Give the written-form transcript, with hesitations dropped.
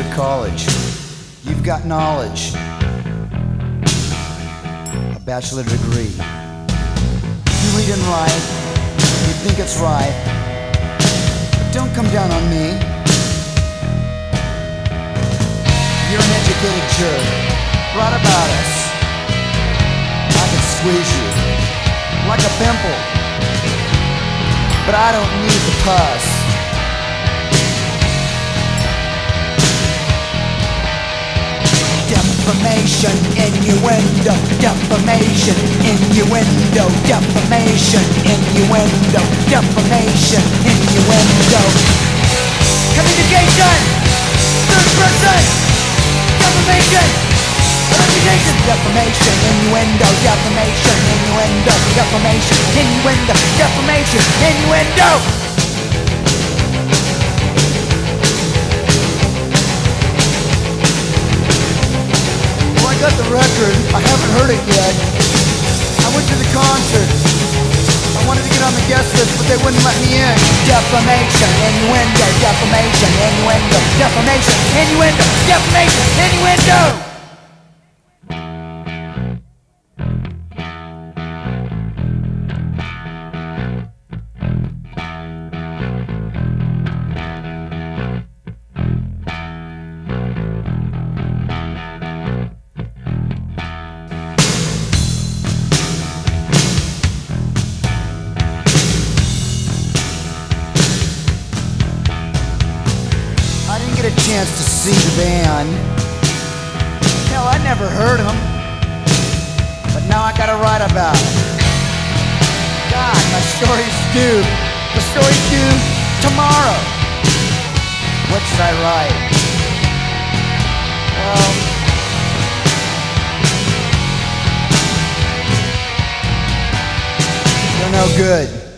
to college. You've got knowledge, a bachelor degree. You read and write, you think it's right, but don't come down on me. You're an educated jerk, right about us. I could squeeze you like a pimple, but I don't need the pus. Defamation, innuendo, defamation, innuendo, defamation, innuendo, defamation, innuendo. Communication, third person, defamation, reputation, defamation, innuendo, defamation, innuendo, defamation, innuendo, defamation, innuendo. I got the record, I haven't heard it yet. I went to the concert. I wanted to get on the guest list, but they wouldn't let me in. Defamation, innuendo, defamation, innuendo, defamation, innuendo, defamation, innuendo. A chance to see the band. Hell, I never heard them, but now I gotta write about it. God, my story's due. The story's due tomorrow. What should I write? Well, you're no good.